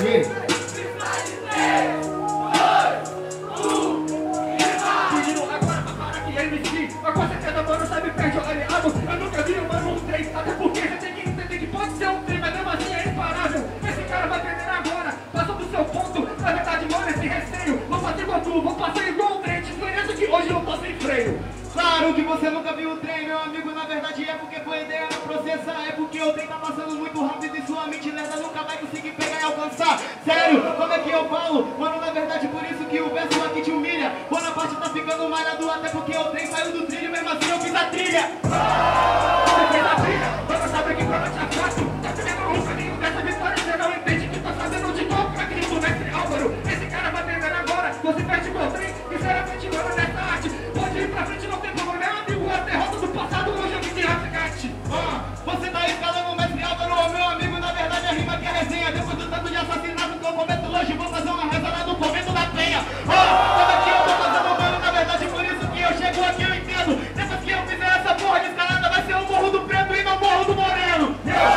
ver. Pedindo agora pra parar que MC, mas com certeza, mano, sabe, perde o aliado. Eu nunca vi um mano um trem, até porque você tem que entender que pode ser um trem, mas mesmo assim é imparável. Esse cara vai perder agora, passou do seu ponto. Na verdade, mano, esse receio, vou fazer igual tu, vou passar igual um trem. Diferença que hoje eu tô sem freio. Claro que você nunca viu o trem, meu amigo, na verdade é porque foi ideia não processar. É porque o trem tá passando muito rápido e sua mente lerda nunca vai conseguir pegar e alcançar. Sério, como é que eu falo? Mano, na verdade por isso que o verso aqui te humilha. Bonaparte tá ficando malhado até porque o trem saiu do trilho, mesmo assim eu fiz a trilha. Você fez a trilha, você sabe que pra nós é fácil. Tá tendo um caminho dessa vitória, você não entende que tá sabendo de qual caminho do mestre Álvaro. Esse cara vai perder agora, você perde o trem. Sinceramente, mano, nessa arte pode ir pra frente, não tem problema, meu amigo. A derrota do passado hoje eu me de resgate. Você tá escalando o mestre Álvaro, meu amigo, na verdade a rima que é resenha. Depois do tanto de assassinato que eu cometo hoje, vou fazer uma reza lá no convento da penha. Sabe que eu tô fazendo, mano, na verdade por isso que eu chego aqui, eu entendo. Depois que eu fizer essa porra de escalada, vai ser o Morro do Preto e não o Morro do Moreno.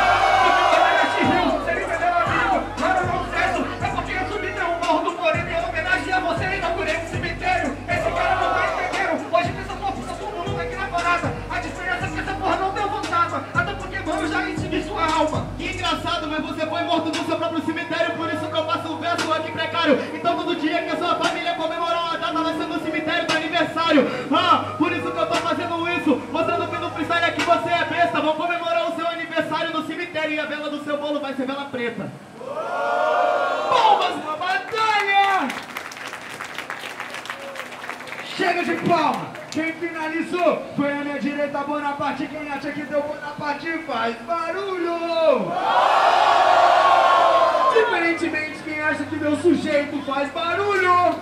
Você me entendeu, amigo? Mano, não sucesso. É porque eu subi no Morro do Moreno e em homenagem a você e inaugurei um cemitério. Esse cara não tá entendendo. Hoje pensa sua puta, todo mundo aqui na parada. A diferença é que essa porra não deu fantasma. Até porque, mano, eu já intimei sua alma. Que engraçado, mas você foi morto no seu próprio cemitério. Por isso que eu faço um verso aqui precário. Então todo dia que a sua família comemorar uma data vai ser no cemitério do aniversário. Por isso que eu tô fazendo isso, mostrando que no freestyle aqui você é besta. Vamos comemorar o seu aniversário no cemitério e a vela do seu bolo vai ser vela preta. Palmas na batalha! Chega de palma! Quem finalizou foi a minha direita, Bonaparte. Quem acha que deu Bonaparte faz barulho! Diferentemente, quem acha que deu sujeito faz barulho!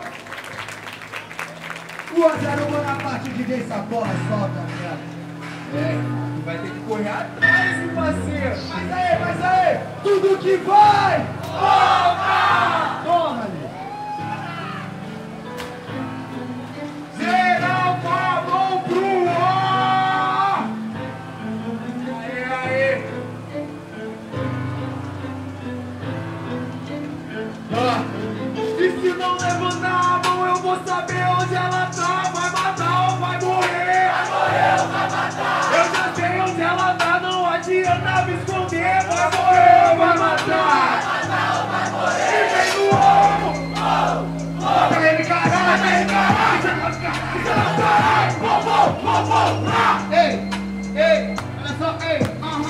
1 a 0 Bonaparte, DJ Sacola, solta, minha. Tu vai ter que correr atrás, meu parceiro! Mas aí! Tudo que vai! Volta! Toma, ali! Geral com a mão pro ar! Aê! E se não levantar a mão, eu vou saber onde ela tá. Vai matar ou vai morrer? Vai morrer ou vai matar? Eu já sei onde ela tá, não adianta me esconder. Vai morrer ou vai matar? Vai matar ou vai morrer? E vem no ombro! Mata ele, caralho! Mata ele, caralho! Ei, olha só, ei,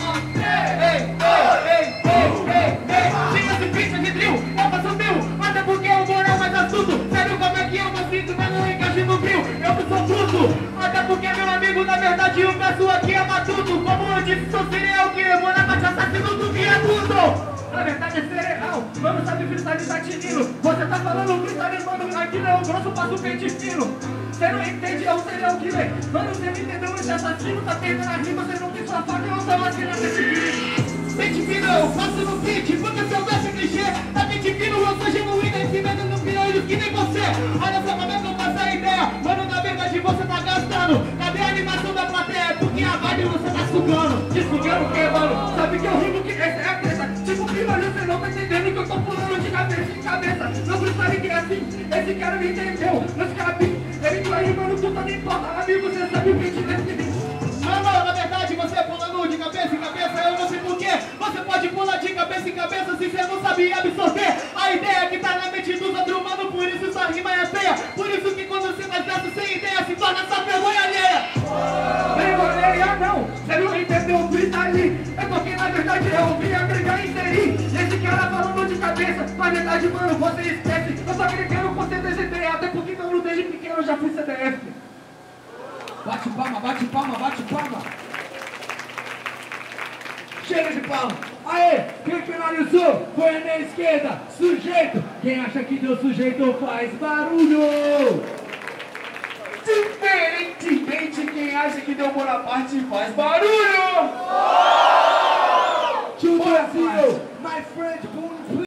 chega esse bicho de drill, opa, subiu, até porque o moral mais assunto. Sério, como é que eu me sinto, mas não encaixo no frio, eu sou bruto, até porque meu amigo, na verdade, o verso aqui é matuto. Como eu disse, sou cereal que Bonaparte assassino do viaduto. Na verdade é cereal, mano, sabe freestyle tá tinindo. Você tá falando freestyle, mano, aqui não é o grosso, passa o pente fino. Você não entende, é um serial killer. Mano, você me entendeu, esse assassino tá perdendo a rima. Você não tem sua faca, eu não tô vacina desse vídeo. Pente fino, eu faço no beat, porque seu verso é clichê. Tá pente fino, eu sou genuíno, esse medo no piolho que nem você. Olha só como é que eu faço a ideia. Mano, na verdade você tá gastando. Cadê a animação da plateia? Porque a vibe você tá sugando. Te sugando o quê, mano? Sabe que eu rimo que essa é a treta. Tipo, prima, você não tá entendendo que eu tô pulando de cabeça em cabeça. Não freestyle que é assim, esse cara me entendeu. Não escape, ele vai rimando, tu tá nem importa. Amigo, você sabe o que te define. Não, na verdade você é pulando de cabeça em cabeça, eu não sei porquê. Você pode pular de cabeça em cabeça se você não sabe absorver a ideia que tá na mente dos outros humanos, por isso sua rima é feia. Por isso que quando você faz verso sem ideia, se torna só vergonha alheia. Vergonha não, você não entendeu o freestyle. É porque na verdade eu vim agregar e inserir. Esse cara falando de cabeça, na verdade, mano, você esquece. Eu só agregando com certeza ideia, até porque não desde pequeno eu já fui CDF. Bate palma, bate palma, bate palma. Chega de palma. Aê, quem finalizou foi a minha esquerda, sujeito. Quem acha que deu sujeito faz barulho. Diferentemente, quem acha que deu Bonaparte faz barulho. To the zero, my friend,